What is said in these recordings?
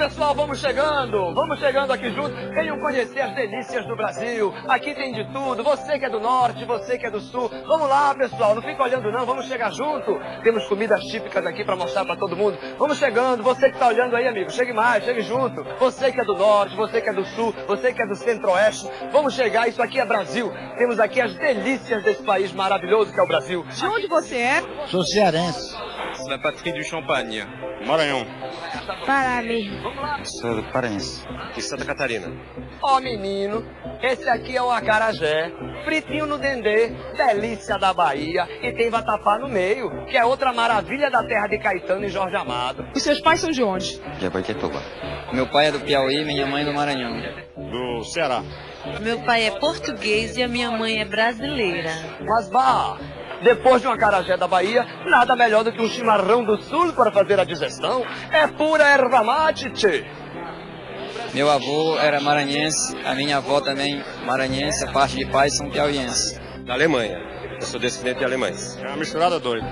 pessoal, vamos chegando aqui juntos. Venham conhecer as delícias do Brasil. Aqui tem de tudo, você que é do norte, você que é do sul. Vamos lá, pessoal, não fica olhando não, vamos chegar junto. Temos comidas típicas aqui para mostrar para todo mundo. Vamos chegando, você que está olhando aí, amigo, chegue mais, chegue junto. Você que é do norte, você que é do sul, você que é do centro-oeste, vamos chegar, isso aqui é Brasil. Temos aqui as delícias desse país maravilhoso que é o Brasil. De onde você é? Sou cearense. Da patrie du Champagne. Maranhão. Pará mesmo. Sou paraense. De Santa Catarina. Ó menino, esse aqui é o acarajé, fritinho no dendê, delícia da Bahia, e tem vatapá no meio, que é outra maravilha da terra de Caetano e Jorge Amado. Os seus pais são de onde? De Abaetetuba. Meu pai é do Piauí, minha mãe é do Maranhão. Do Ceará. Meu pai é português e a minha mãe é brasileira. Mas bah, depois de um acarajé da Bahia, nada melhor do que um chimarrão do sul para fazer a digestão. É pura erva mate, tchê. Meu avô era maranhense, a minha avó também maranhense, a parte de pais são piauienses. Da Alemanha. Eu sou descendente de alemães. É uma misturada doida.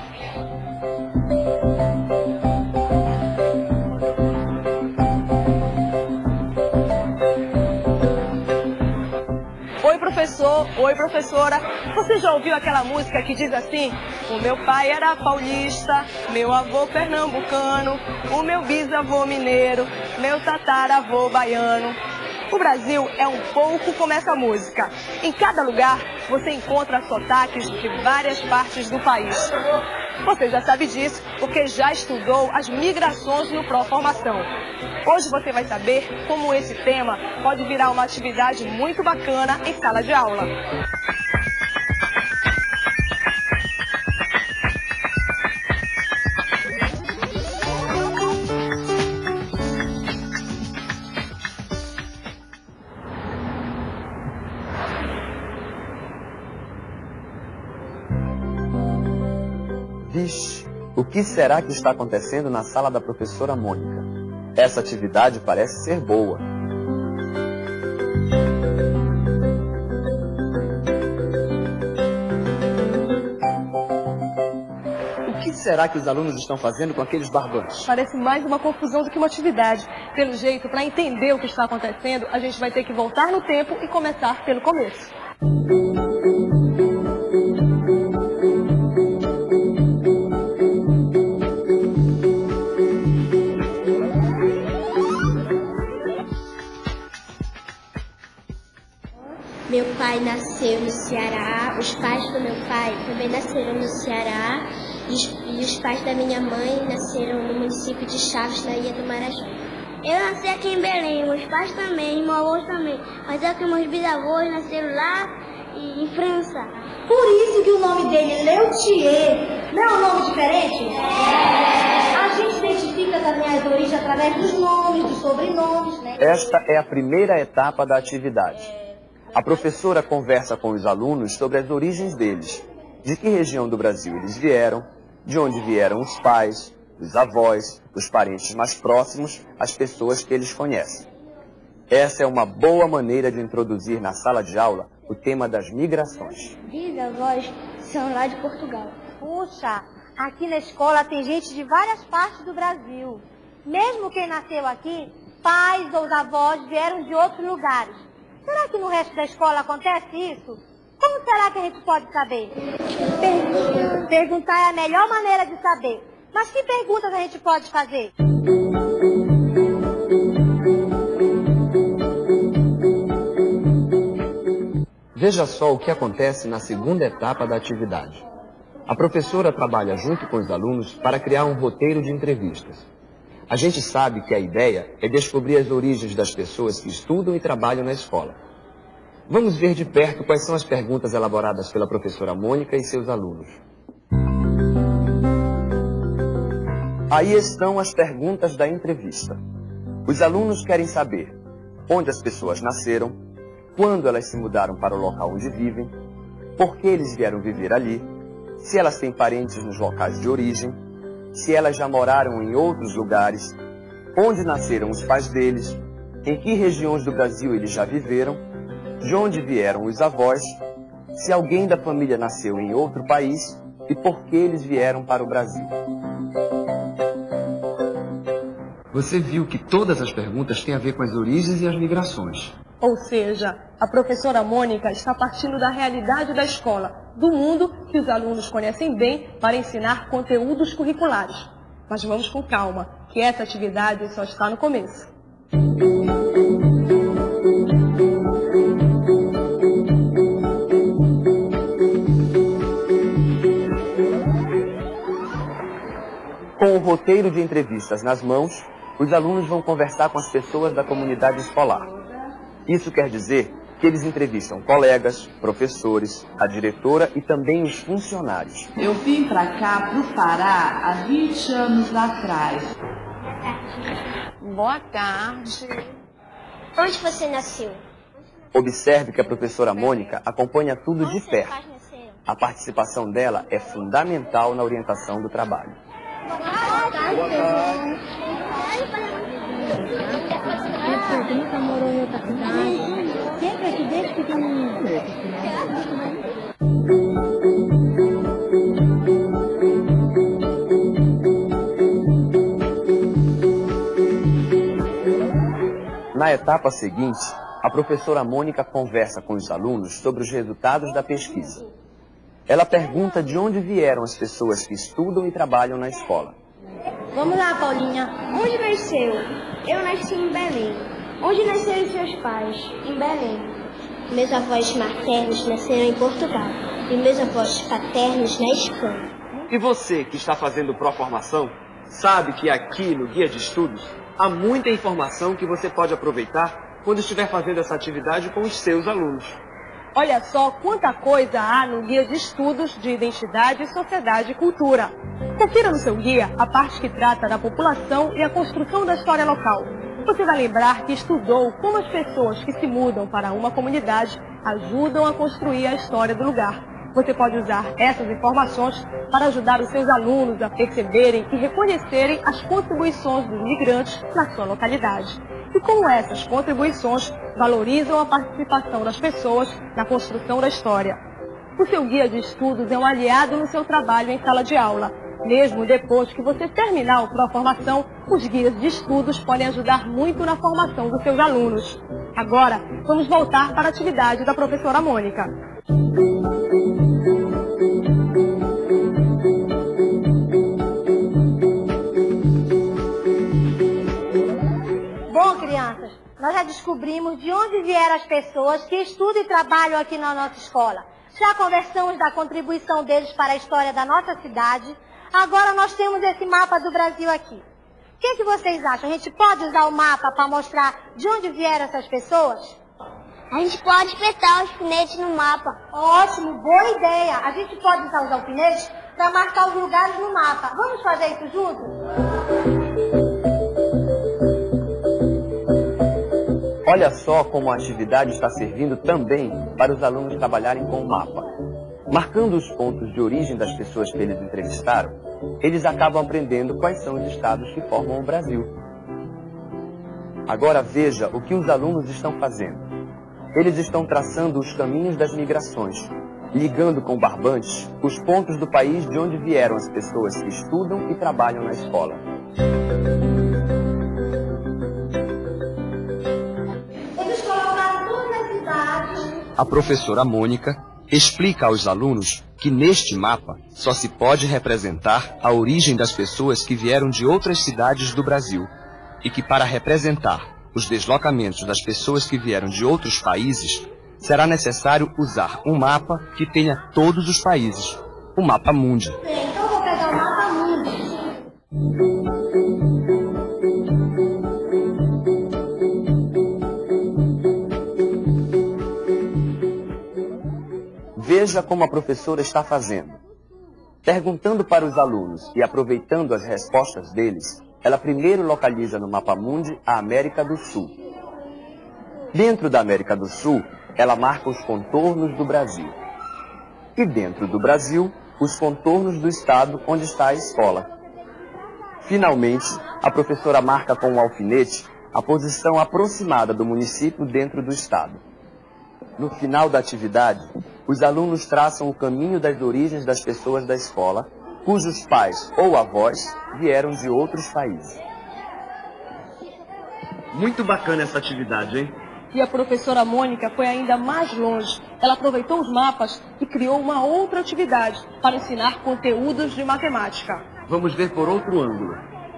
Oi, professor. Oi, professora. Você já ouviu aquela música que diz assim? O meu pai era paulista, meu avô pernambucano, o meu bisavô mineiro, meu tataravô baiano. O Brasil é um pouco como essa música. Em cada lugar, você encontra sotaques de várias partes do país. Você já sabe disso, porque já estudou as migrações no Pró-Formação. Hoje você vai saber como esse tema pode virar uma atividade muito bacana em sala de aula. Vixe, o que será que está acontecendo na sala da professora Mônica? Essa atividade parece ser boa. O que será que os alunos estão fazendo com aqueles barbantes? Parece mais uma confusão do que uma atividade. Pelo jeito, para entender o que está acontecendo, a gente vai ter que voltar no tempo e começar pelo começo. Meu pai nasceu no Ceará, os pais do meu pai também nasceram no Ceará e os pais da minha mãe nasceram no município de Chaves, na Ilha do Marajó. Eu nasci aqui em Belém, meus pais também, meus avós também, mas é que meus bisavós nasceram lá em França. Por isso que o nome dele, Leutier, não é um nome diferente? A gente identifica também as origens através dos nomes, dos sobrenomes, né? Esta é a primeira etapa da atividade. A professora conversa com os alunos sobre as origens deles, de que região do Brasil eles vieram, de onde vieram os pais, os avós, os parentes mais próximos, as pessoas que eles conhecem. Essa é uma boa maneira de introduzir na sala de aula o tema das migrações. Bisavós são lá de Portugal. Puxa, aqui na escola tem gente de várias partes do Brasil. Mesmo quem nasceu aqui, pais ou avós vieram de outros lugares. Será que no resto da escola acontece isso? Como será que a gente pode saber? Perguntar é a melhor maneira de saber. Mas que perguntas a gente pode fazer? Veja só o que acontece na segunda etapa da atividade. A professora trabalha junto com os alunos para criar um roteiro de entrevistas. A gente sabe que a ideia é descobrir as origens das pessoas que estudam e trabalham na escola. Vamos ver de perto quais são as perguntas elaboradas pela professora Mônica e seus alunos. Aí estão as perguntas da entrevista. Os alunos querem saber onde as pessoas nasceram, quando elas se mudaram para o local onde vivem, por que eles vieram viver ali, se elas têm parentes nos locais de origem, se elas já moraram em outros lugares, onde nasceram os pais deles, em que regiões do Brasil eles já viveram, de onde vieram os avós, se alguém da família nasceu em outro país e por que eles vieram para o Brasil. Você viu que todas as perguntas têm a ver com as origens e as migrações. Ou seja, a professora Mônica está partindo da realidade da escola, do mundo que os alunos conhecem bem, para ensinar conteúdos curriculares. Mas vamos com calma, que essa atividade só está no começo. Com o roteiro de entrevistas nas mãos, os alunos vão conversar com as pessoas da comunidade escolar. Isso quer dizer que eles entrevistam colegas, professores, a diretora e também os funcionários. Eu vim para cá, para o Pará, há 20 anos atrás. Boa tarde. Onde você nasceu? Observe que a professora Mônica acompanha tudo de perto. A participação dela é fundamental na orientação do trabalho. Nunca morou em outra cidade. Sempre aqui desde pequenininho. Na etapa seguinte, a professora Mônica conversa com os alunos sobre os resultados da pesquisa. Ela pergunta de onde vieram as pessoas que estudam e trabalham na escola. Vamos lá, Paulinha. Onde nasceu? Eu nasci em Belém. Onde nasceram seus pais? Em Belém. Meus avós maternos nasceram em Portugal e meus avós paternos na Espanha. E você que está fazendo pró-formação, sabe que aqui no Guia de Estudos há muita informação que você pode aproveitar quando estiver fazendo essa atividade com os seus alunos. Olha só quanta coisa há no Guia de Estudos de Identidade, Sociedade e Cultura. Confira no seu guia a parte que trata da população e a construção da história local. Você vai lembrar que estudou como as pessoas que se mudam para uma comunidade ajudam a construir a história do lugar. Você pode usar essas informações para ajudar os seus alunos a perceberem e reconhecerem as contribuições dos migrantes na sua localidade. E como essas contribuições valorizam a participação das pessoas na construção da história. O seu guia de estudos é um aliado no seu trabalho em sala de aula. Mesmo depois que você terminar a pró-formação, os guias de estudos podem ajudar muito na formação dos seus alunos. Agora, vamos voltar para a atividade da professora Mônica. Bom, crianças, nós já descobrimos de onde vieram as pessoas que estudam e trabalham aqui na nossa escola. Já conversamos da contribuição deles para a história da nossa cidade. Agora nós temos esse mapa do Brasil aqui. O que vocês acham? A gente pode usar o mapa para mostrar de onde vieram essas pessoas? A gente pode espetar o alfinete no mapa. Ótimo, boa ideia. A gente pode usar os alfinetes para marcar os lugares no mapa. Vamos fazer isso juntos? Olha só como a atividade está servindo também para os alunos trabalharem com o mapa. Marcando os pontos de origem das pessoas que eles entrevistaram, eles acabam aprendendo quais são os estados que formam o Brasil. Agora veja o que os alunos estão fazendo. Eles estão traçando os caminhos das migrações, ligando com barbantes os pontos do país de onde vieram as pessoas que estudam e trabalham na escola. Eles colocaram todas as cidades. A professora Mônica explica aos alunos que neste mapa só se pode representar a origem das pessoas que vieram de outras cidades do Brasil e que para representar os deslocamentos das pessoas que vieram de outros países, será necessário usar um mapa que tenha todos os países, o Mapa Mundi. Então eu vou pegar o Mapa Mundi. Veja como a professora está fazendo. Perguntando para os alunos e aproveitando as respostas deles, ela primeiro localiza no Mapa Mundi a América do Sul. Dentro da América do Sul, ela marca os contornos do Brasil. E dentro do Brasil, os contornos do estado onde está a escola. Finalmente, a professora marca com um alfinete a posição aproximada do município dentro do estado. No final da atividade, os alunos traçam o caminho das origens das pessoas da escola, cujos pais ou avós vieram de outros países. Muito bacana essa atividade, hein? E a professora Mônica foi ainda mais longe. Ela aproveitou os mapas e criou uma outra atividade para ensinar conteúdos de matemática. Vamos ver por outro ângulo.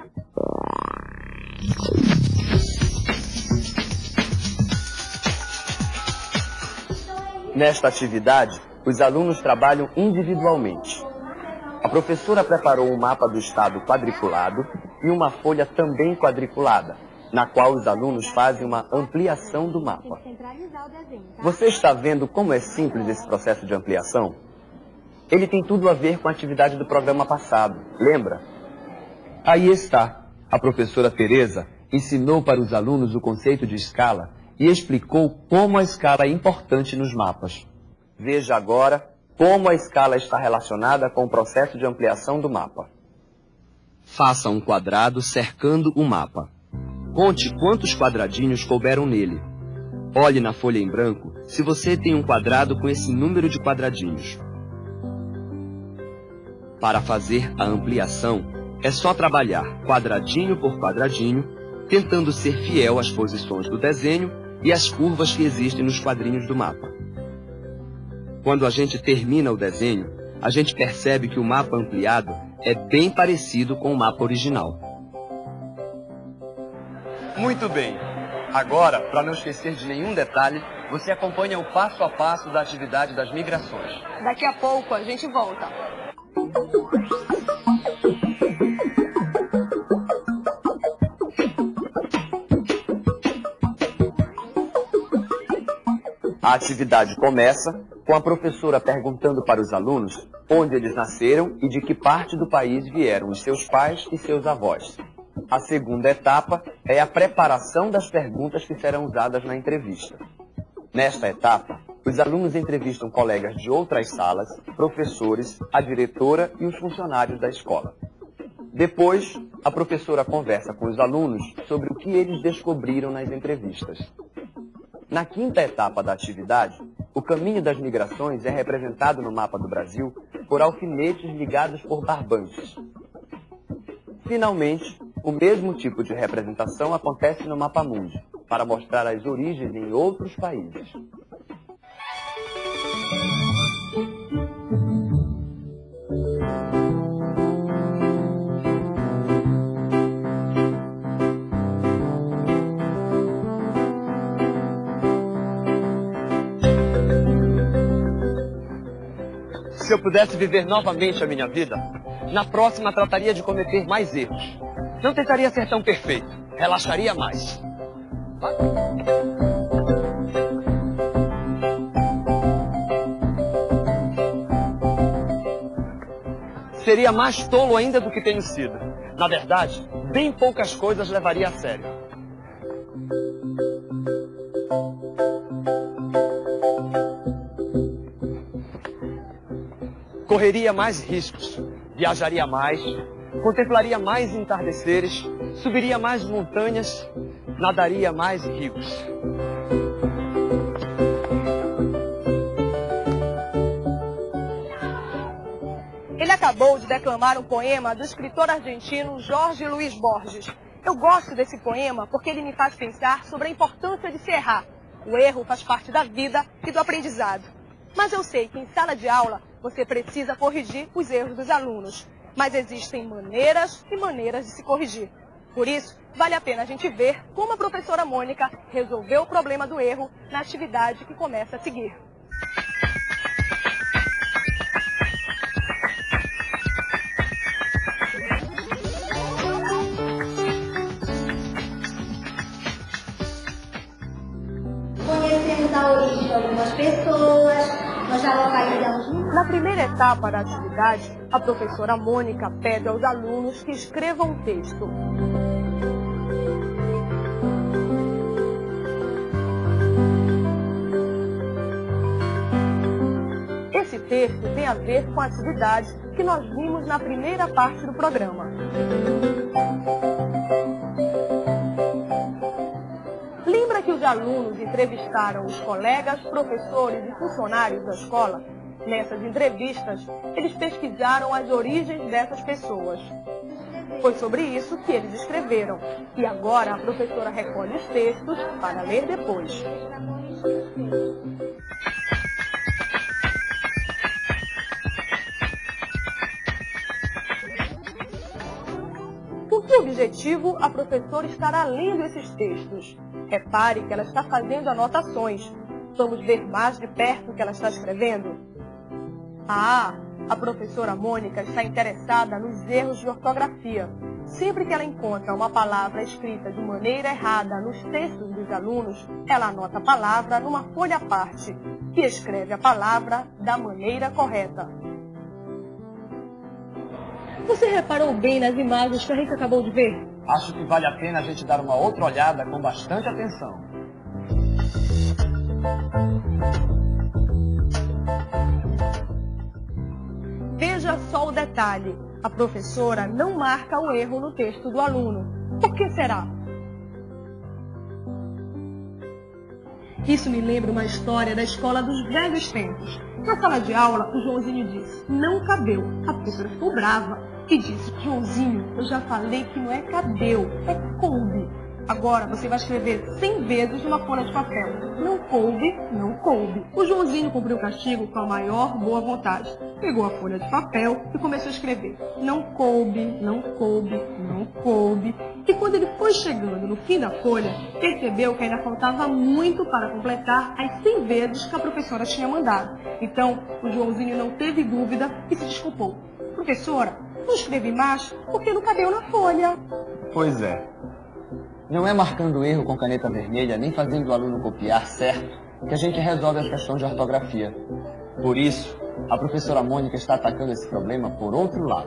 Nesta atividade, os alunos trabalham individualmente. A professora preparou um mapa do estado quadriculado e uma folha também quadriculada, na qual os alunos fazem uma ampliação do mapa. Você está vendo como é simples esse processo de ampliação? Ele tem tudo a ver com a atividade do programa passado, lembra? Aí está. A professora Tereza ensinou para os alunos o conceito de escala e explicou como a escala é importante nos mapas. Veja agora como a escala está relacionada com o processo de ampliação do mapa. Faça um quadrado cercando o mapa. Conte quantos quadradinhos couberam nele. Olhe na folha em branco se você tem um quadrado com esse número de quadradinhos. Para fazer a ampliação, é só trabalhar quadradinho por quadradinho, tentando ser fiel às posições do desenho e às curvas que existem nos quadrinhos do mapa. Quando a gente termina o desenho, a gente percebe que o mapa ampliado é bem parecido com o mapa original. Muito bem. Agora, para não esquecer de nenhum detalhe, você acompanha o passo a passo da atividade das migrações. Daqui a pouco a gente volta. A atividade começa com a professora perguntando para os alunos onde eles nasceram e de que parte do país vieram os seus pais e seus avós. A segunda etapa é a preparação das perguntas que serão usadas na entrevista. Nesta etapa, os alunos entrevistam colegas de outras salas, professores, a diretora e os funcionários da escola. Depois, a professora conversa com os alunos sobre o que eles descobriram nas entrevistas. Na quinta etapa da atividade, o caminho das migrações é representado no mapa do Brasil por alfinetes ligados por barbantes. Finalmente, o mesmo tipo de representação acontece no Mapa Mundi, para mostrar as origens em outros países. Se eu pudesse viver novamente a minha vida, na próxima trataria de cometer mais erros. Não tentaria ser tão perfeito, relaxaria mais. Seria mais tolo ainda do que tenho sido. Na verdade, bem poucas coisas levaria a sério. Correria mais riscos, viajaria mais, contemplaria mais entardeceres, subiria mais montanhas, nadaria mais rios. Ele acabou de declamar um poema do escritor argentino Jorge Luis Borges. Eu gosto desse poema porque ele me faz pensar sobre a importância de se errar. O erro faz parte da vida e do aprendizado. Mas eu sei que em sala de aula você precisa corrigir os erros dos alunos. Mas existem maneiras e maneiras de se corrigir. Por isso, vale a pena a gente ver como a professora Mônica resolveu o problema do erro na atividade que começa a seguir. Conhecemos a origem de algumas pessoas, nós já localizamos. Na primeira etapa da atividade, a professora Mônica pede aos alunos que escrevam um texto. Esse texto tem a ver com a atividade que nós vimos na primeira parte do programa. Lembra que os alunos entrevistaram os colegas, professores e funcionários da escola? Nessas entrevistas, eles pesquisaram as origens dessas pessoas. Foi sobre isso que eles escreveram. E agora a professora recolhe os textos para ler depois. Por que objetivo a professora estará lendo esses textos? Repare que ela está fazendo anotações. Vamos ver mais de perto o que ela está escrevendo? Ah, a professora Mônica está interessada nos erros de ortografia. Sempre que ela encontra uma palavra escrita de maneira errada nos textos dos alunos, ela anota a palavra numa folha à parte e escreve a palavra da maneira correta. Você reparou bem nas imagens que a gente acabou de ver? Acho que vale a pena a gente dar uma outra olhada com bastante atenção. Veja só o detalhe. A professora não marca o erro no texto do aluno. Por que será? Isso me lembra uma história da escola dos velhos tempos. Na sala de aula, o Joãozinho disse, não cabeu. A professora ficou brava e disse, Joãozinho, eu já falei que não é cabeu, é coube. Agora você vai escrever 100 vezes numa folha de papel. Não coube, não coube. O Joãozinho cumpriu o castigo com a maior boa vontade. Pegou a folha de papel e começou a escrever. Não coube, não coube, não coube. E quando ele foi chegando no fim da folha, percebeu que ainda faltava muito para completar as 100 vezes que a professora tinha mandado. Então, o Joãozinho não teve dúvida e se desculpou. Professora, não escrevi mais porque não cabeu na folha. Pois é. Não é marcando erro com caneta vermelha, nem fazendo o aluno copiar certo, que a gente resolve as questões de ortografia. Por isso, a professora Mônica está atacando esse problema por outro lado.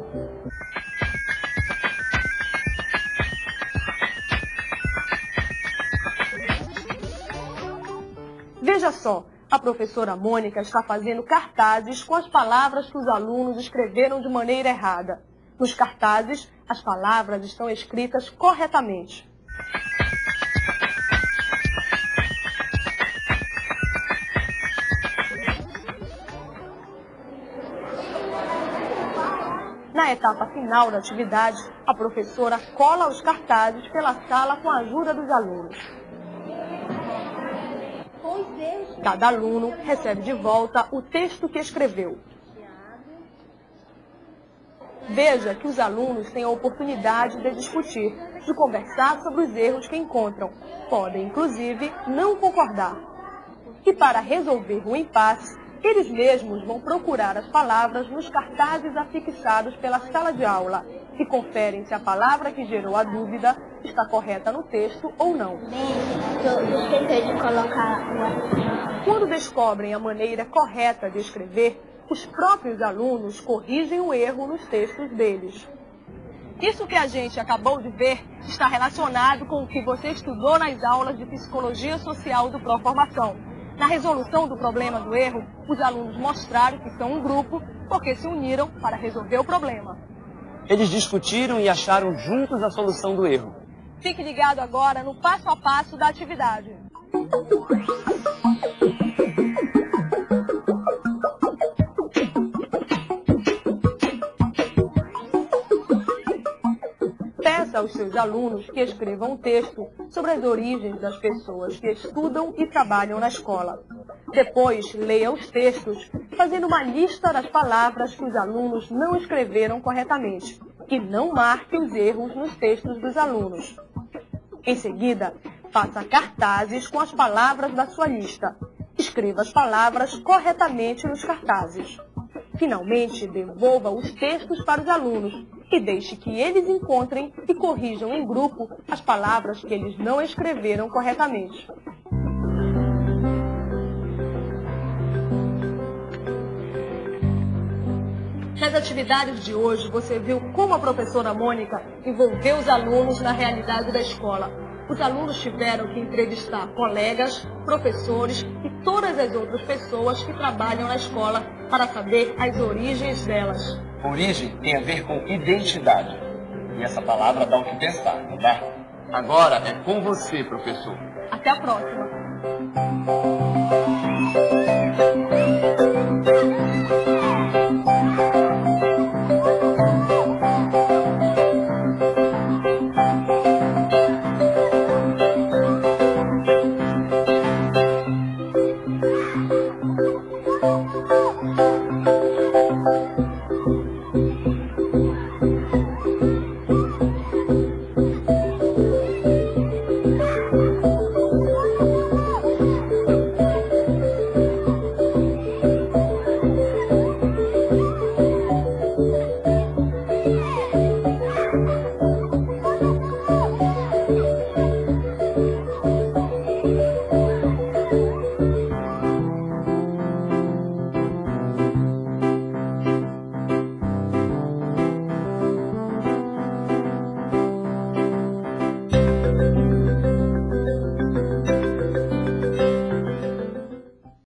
Veja só, a professora Mônica está fazendo cartazes com as palavras que os alunos escreveram de maneira errada. Nos cartazes, as palavras estão escritas corretamente. Na etapa final da atividade, a professora cola os cartazes pela sala com a ajuda dos alunos. Cada aluno recebe de volta o texto que escreveu. Veja que os alunos têm a oportunidade de discutir, de conversar sobre os erros que encontram. Podem, inclusive, não concordar. E para resolver o impasse, eles mesmos vão procurar as palavras nos cartazes afixados pela sala de aula e conferem se a palavra que gerou a dúvida está correta no texto ou não. Esqueci de colocar o... Quando descobrem a maneira correta de escrever, os próprios alunos corrigem o erro nos textos deles. Isso que a gente acabou de ver está relacionado com o que você estudou nas aulas de Psicologia Social do Proformação. Na resolução do problema do erro, os alunos mostraram que são um grupo porque se uniram para resolver o problema. Eles discutiram e acharam juntos a solução do erro. Fique ligado agora no passo a passo da atividade. Peça aos seus alunos que escrevam um texto sobre as origens das pessoas que estudam e trabalham na escola. Depois, leia os textos, fazendo uma lista das palavras que os alunos não escreveram corretamente e não marque os erros nos textos dos alunos. Em seguida, faça cartazes com as palavras da sua lista. Escreva as palavras corretamente nos cartazes. Finalmente, devolva os textos para os alunos e deixe que eles encontrem e corrijam em grupo as palavras que eles não escreveram corretamente. Nas atividades de hoje, você viu como a professora Mônica envolveu os alunos na realidade da escola. Os alunos tiveram que entrevistar colegas, professores e todas as outras pessoas que trabalham na escola para saber as origens delas. Origem tem a ver com identidade. E essa palavra dá o que pensar, não dá? Agora é com você, professor. Até a próxima.